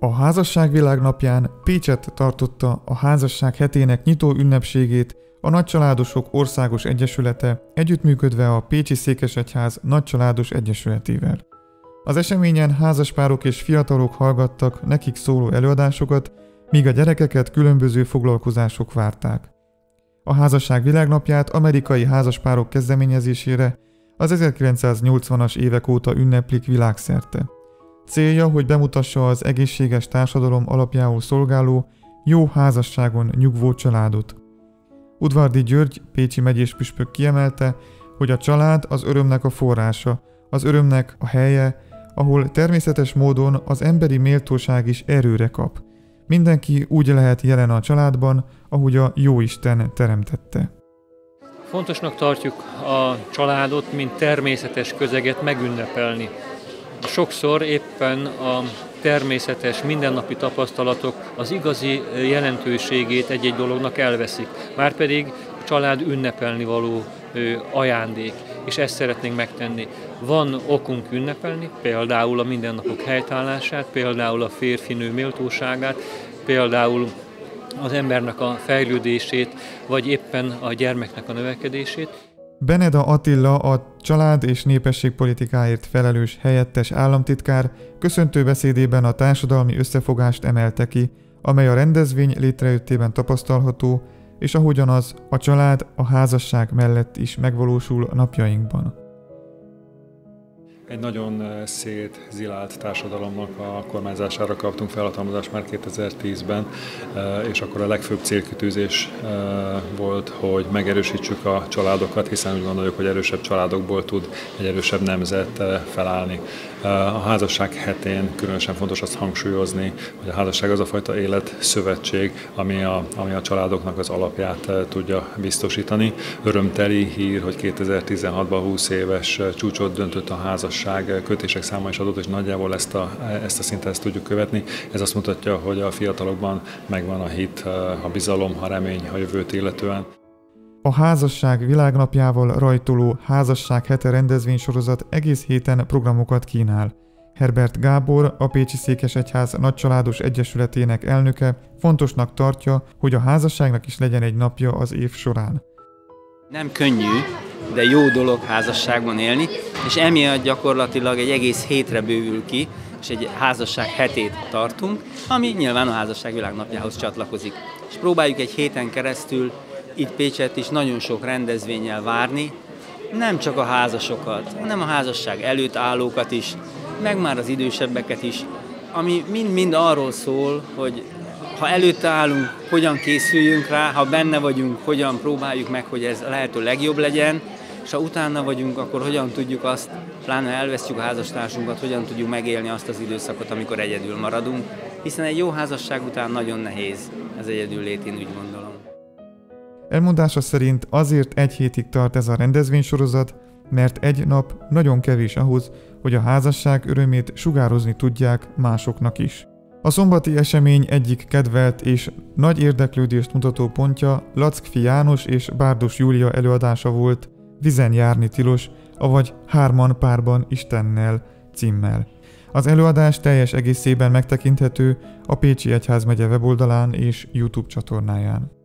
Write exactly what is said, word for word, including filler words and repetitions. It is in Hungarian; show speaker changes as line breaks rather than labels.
A Házasság Világnapján Pécsett tartotta a Házasság hetének nyitó ünnepségét a Nagycsaládosok Országos Egyesülete együttműködve a Pécsi Székesegyház Nagycsaládos Egyesületével. Az eseményen házaspárok és fiatalok hallgattak nekik szóló előadásokat, míg a gyerekeket különböző foglalkozások várták. A Házasság Világnapját amerikai házaspárok kezdeményezésére az ezerkilencszáznyolcvanas évek óta ünneplik világszerte. Célja, hogy bemutassa az egészséges társadalom alapjául szolgáló, jó házasságon nyugvó családot. Udvardy György, pécsi megyés püspök kiemelte, hogy a család az örömnek a forrása, az örömnek a helye, ahol természetes módon az emberi méltóság is erőre kap. Mindenki úgy lehet jelen a családban, ahogy a Jóisten teremtette.
Fontosnak tartjuk a családot, mint természetes közeget megünnepelni. Sokszor éppen a természetes, mindennapi tapasztalatok az igazi jelentőségét egy-egy dolognak elveszik. Márpedig a család ünnepelni való ajándék, és ezt szeretnénk megtenni. Van okunk ünnepelni, például a mindennapok helytállását, például a férfinő méltóságát, például az embernek a fejlődését, vagy éppen a gyermeknek a növekedését.
Beneda Attila, a család- és népességpolitikáért felelős helyettes államtitkár köszöntő beszédében a társadalmi összefogást emelte ki, amely a rendezvény létrejöttében tapasztalható, és ahogyan az a család a házasság mellett is megvalósul napjainkban.
Egy nagyon szétzilált társadalomnak a kormányzására kaptunk felhatalmazást már kétezer-tízben, és akkor a legfőbb célkitűzés volt, hogy megerősítsük a családokat, hiszen úgy gondoljuk, hogy erősebb családokból tud egy erősebb nemzet felállni. A Házasság hetén különösen fontos azt hangsúlyozni, hogy a házasság az a fajta életszövetség, ami a, ami a családoknak az alapját tudja biztosítani. Örömteli hír, hogy kétezer-tizenhatban húsz éves csúcsot döntött a házasság kötések száma is adott, és nagyjából ezt a, ezt a szintet ezt tudjuk követni. Ez azt mutatja, hogy a fiatalokban megvan a hit, a bizalom, a remény a jövőt illetően.
A Házasság Világnapjával rajtoló Házasság hete rendezvénysorozat egész héten programokat kínál. Herbert Gábor, a Pécsi Székesegyház Nagycsaládos Egyesületének elnöke fontosnak tartja, hogy a házasságnak is legyen egy napja az év során.
Nem könnyű, de jó dolog házasságban élni, és emiatt gyakorlatilag egy egész hétre bővül ki, és egy házasság hetét tartunk, ami nyilván a Házasság Világnapjához csatlakozik. És próbáljuk egy héten keresztül itt Pécsett is nagyon sok rendezvénnyel várni, nem csak a házasokat, hanem a házasság előtt állókat is, meg már az idősebbeket is, ami mind-mind arról szól, hogy ha előtte állunk, hogyan készüljünk rá, ha benne vagyunk, hogyan próbáljuk meg, hogy ez lehető legjobb legyen, és ha utána vagyunk, akkor hogyan tudjuk azt, pláne elvesztjük a házastársunkat, hogyan tudjuk megélni azt az időszakot, amikor egyedül maradunk, hiszen egy jó házasság után nagyon nehéz az egyedül lét, én úgy gondolom.
Elmondása szerint azért egy hétig tart ez a rendezvénysorozat, mert egy nap nagyon kevés ahhoz, hogy a házasság örömét sugározni tudják másoknak is. A szombati esemény egyik kedvelt és nagy érdeklődést mutató pontja Lackfi János és Bárdos Júlia előadása volt, Vizen járni tilos, avagy Hárman párban Istennel címmel. Az előadás teljes egészében megtekinthető a Pécsi Egyházmegye weboldalán és YouTube csatornáján.